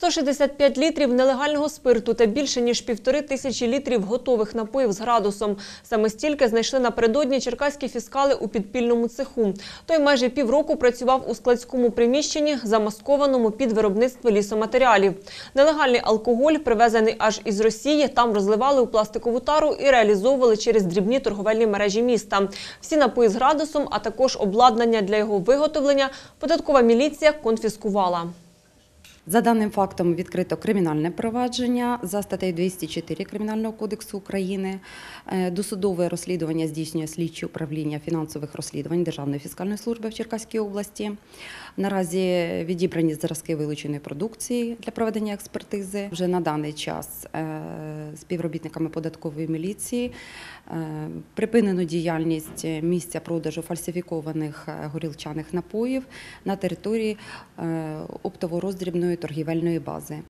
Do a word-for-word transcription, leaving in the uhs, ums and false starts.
сто шістдесят п'ять літрів нелегального спирту та більше ніж півтори тисячі літрів готових напоїв з градусом. Саме стільки знайшли напередодні черкаські фіскали у підпільному цеху. Той майже півроку працював у складському приміщенні, замаскованому під виробництво лісоматеріалів. Нелегальний алкоголь, привезений аж із Росії, там розливали у пластикову тару і реалізовували через дрібні торговельні мережі міста. Всі напої з градусом, а також обладнання для його виготовлення податкова міліція конфіскувала. За даним фактом відкрито кримінальне провадження за статтею двісті чотири Кримінального кодексу України. Досудове розслідування здійснює слідче управління фінансових розслідувань Державної фіскальної служби в Черкаській області. Наразі відібрані зразки вилученої продукції для проведення експертизи. Вже на даний час співробітниками податкової міліції припинено діяльність місця продажу фальсифікованих горілчаних напоїв на території оптово-роздрібної торгівельної бази.